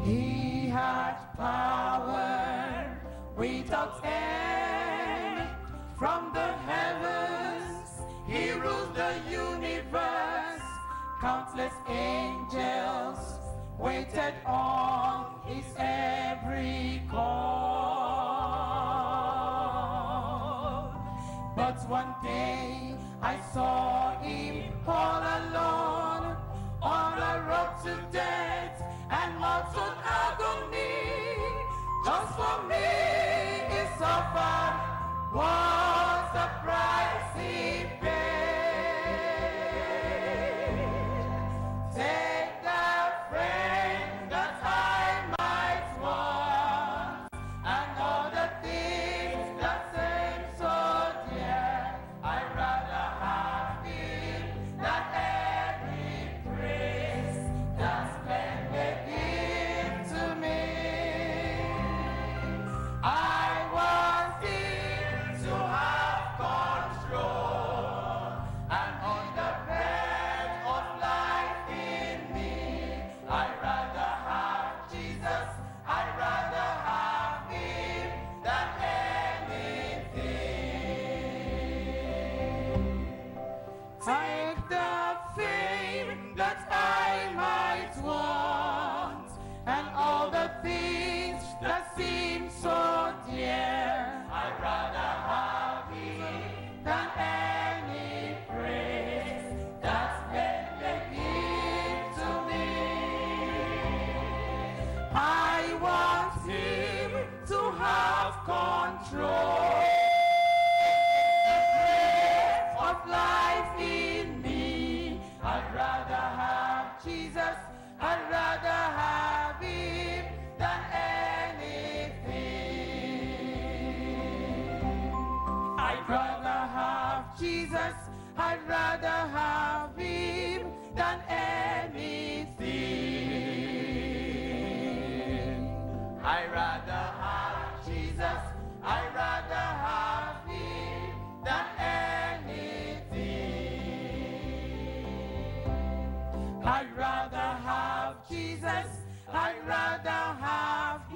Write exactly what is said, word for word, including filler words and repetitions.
He had power without end. From the heavens, he ruled the universe. Countless angels waited on his every call. But one day I saw him all alone on a road to death and mortal agony. Just for me he suffered, was the price he paid. Take the friend that I might want, and all the things that seem so dear. I'd rather have him than every praise that men may give to me. I want him to have control and on the bread of life in me. I'd rather have Jesus, I'd rather have him than anything. Take the fame that I might want and all the things that seem so dear. I'd rather have him than any praise that men may give to me. I want him to have control of life in me. I'd rather have Jesus, I'd rather have him than anything. I'd rather have Jesus, I'd rather have him than anything. I'd rather have Jesus, I'd rather have him than anything. I'd rather have Jesus, I'd rather have